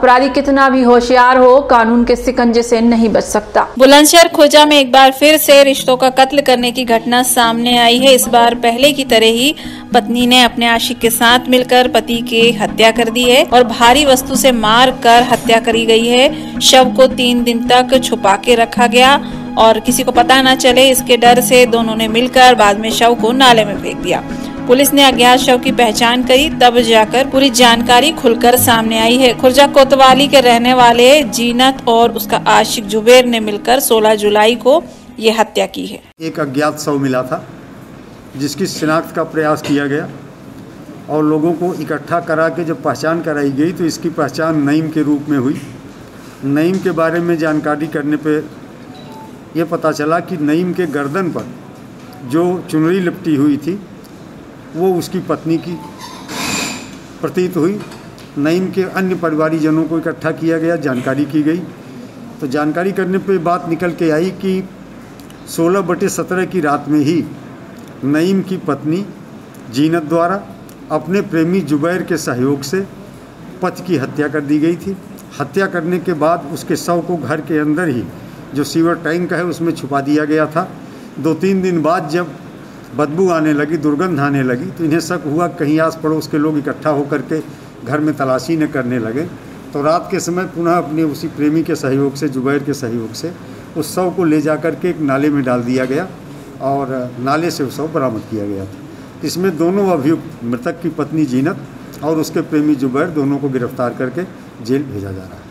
अपराधी कितना भी होशियार हो, कानून के शिकंजे से नहीं बच सकता। बुलंदशहर खुर्जा में एक बार फिर से रिश्तों का कत्ल करने की घटना सामने आई है। इस बार पहले की तरह ही पत्नी ने अपने आशिक के साथ मिलकर पति की हत्या कर दी है और भारी वस्तु से मार कर हत्या करी गई है। शव को 3 दिन तक छुपा के रखा गया और किसी को पता न चले, इसके डर से दोनों ने मिलकर बाद में शव को नाले में फेंक दिया। पुलिस ने अज्ञात शव की पहचान करी, तब जाकर पूरी जानकारी खुलकर सामने आई है। खुर्जा कोतवाली के रहने वाले जीनत और उसका आशिक जुबेर ने मिलकर 16 जुलाई को ये हत्या की है। एक अज्ञात शव मिला था जिसकी शिनाख्त का प्रयास किया गया और लोगों को इकट्ठा करा के जब पहचान कराई गई तो इसकी पहचान नईम के रूप में हुई। नईम के बारे में जानकारी करने पे ये पता चला कि नईम के गर्दन पर जो चुनरी लिपटी हुई थी वो उसकी पत्नी की प्रतीत हुई। नईम के अन्य परिवारीजनों को इकट्ठा किया गया, जानकारी की गई तो जानकारी करने पे बात निकल के आई कि 16/17 की रात में ही नईम की पत्नी जीनत द्वारा अपने प्रेमी जुबैर के सहयोग से पति की हत्या कर दी गई थी। हत्या करने के बाद उसके शव को घर के अंदर ही जो सीवर टैंक है उसमें छुपा दिया गया था। 2-3 दिन बाद जब बदबू आने लगी, दुर्गंध आने लगी तो इन्हें शक हुआ कहीं आस पड़ोस के लोग इकट्ठा होकर के घर में तलाशी न करने लगे। तो रात के समय पुनः अपने उसी प्रेमी के सहयोग से, जुबैर के सहयोग से उस शव को ले जा कर के एक नाले में डाल दिया गया और नाले से उस शव बरामद किया गया था। इसमें दोनों अभियुक्त, मृतक की पत्नी जीनत और उसके प्रेमी जुबैर, दोनों को गिरफ्तार करके जेल भेजा जा रहा है।